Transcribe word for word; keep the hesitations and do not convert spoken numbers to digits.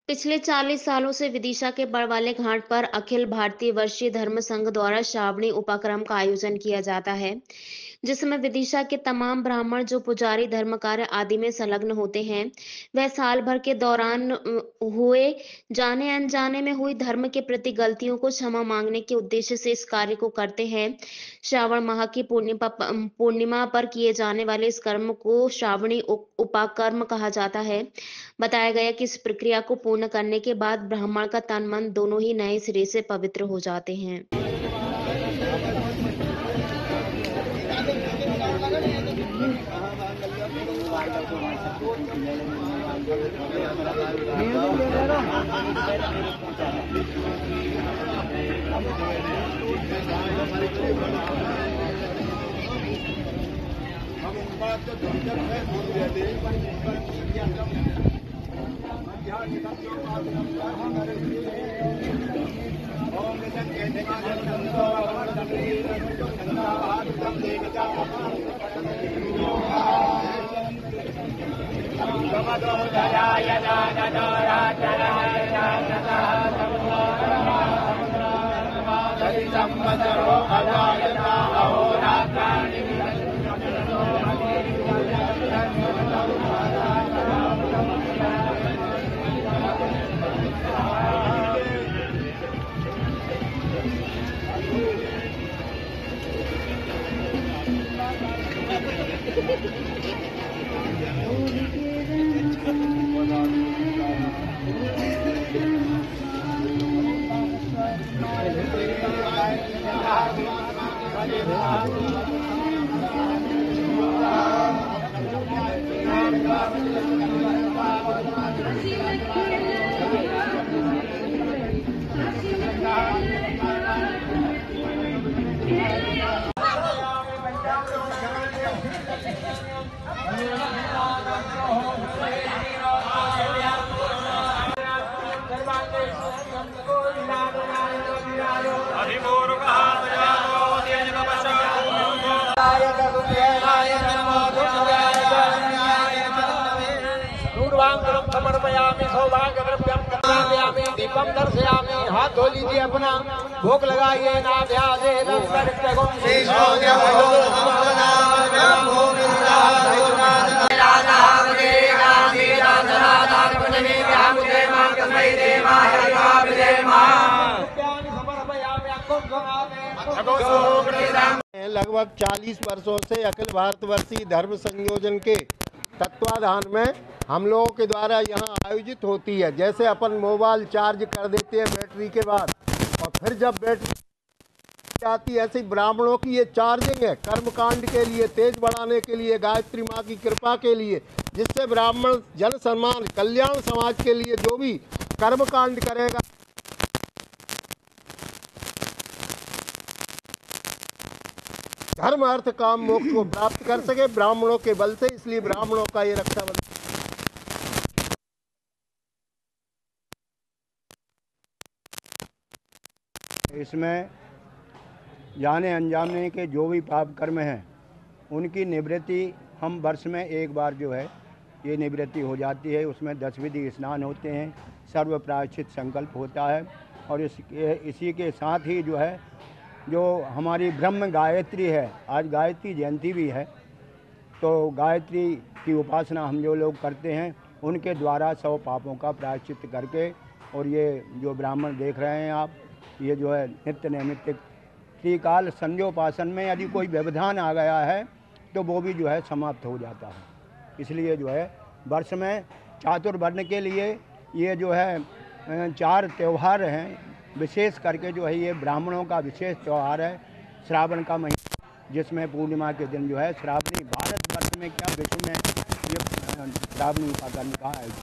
पिछले चालीस सालों से विदिशा के बड़वाले घाट पर अखिल भारतीय वैश्य धर्म संघ द्वारा श्रावणी उपक्रम का आयोजन किया जाता है, जिसमें विदिशा के तमाम ब्राह्मण जो पुजारी, धर्म कार्य आदि में संलग्न होते हैं, वह साल भर के दौरान अ, हुए जाने अनजाने में हुई धर्म के प्रति गलतियों को क्षमा मांगने के उद्देश्य से इस कार्य को करते हैं। श्रावण माह की पूर्णिमा पूर्णिमा पर किए जाने वाले इस कर्म को श्रावणी उप- उपाकर्म कहा जाता है। बताया गया कि इस प्रक्रिया को पूर्ण करने के बाद ब्राह्मण का तन मन दोनों ही नए सिरे से पवित्र हो जाते हैं। समर्पयामि सौभाग्यद्रव्यं प्रदापयामि दीपं दर्शयामि। हाथ धो लीजिए अपना, भोग लगाइए। लगभग चालीस वर्षों से अखिल भारतवर्षीय धर्म संयोजन के तत्वाधान में हम लोगों के द्वारा यहाँ आयोजित होती है। जैसे अपन मोबाइल चार्ज कर देते हैं बैटरी के बाद, और फिर जब बैटरी आती है, ऐसे ब्राह्मणों की ये चार्जिंग है कर्मकांड के लिए, तेज बढ़ाने के लिए, गायत्री माँ की कृपा के लिए, जिससे ब्राह्मण जन सम्मान कल्याण समाज के लिए जो भी कर्मकांड करेगा धर्म अर्थ काम मोक्ष को प्राप्त कर सके ब्राह्मणों के बल से। इसलिए ब्राह्मणों का ये रक्षाबंधन इसमें जाने अनजाने के जो भी पाप कर्म हैं उनकी निवृत्ति हम वर्ष में एक बार जो है ये निवृत्ति हो जाती है। उसमें दस विधि स्नान होते हैं, सर्व प्रायश्चित संकल्प होता है, और इस इसी के साथ ही जो है जो हमारी ब्रह्म गायत्री है, आज गायत्री जयंती भी है, तो गायत्री की उपासना हम जो लोग करते हैं उनके द्वारा सौ पापों का प्रायश्चित करके, और ये जो ब्राह्मण देख रहे हैं आप, ये जो है नित्य नैमित्तिक त्रिकाल संध्योपासन में यदि कोई व्यवधान आ गया है तो वो भी जो है समाप्त हो जाता है। इसलिए जो है वर्ष में चातुर्वर्ण के लिए ये जो है चार त्यौहार हैं, विशेष करके जो है ये ब्राह्मणों का विशेष त्यौहार है श्रावण का महीना, जिसमें पूर्णिमा के दिन जो है श्रावणी, भारत वर्ष में क्या विश्व में ये श्रावणी उपाकर्म का आयोजन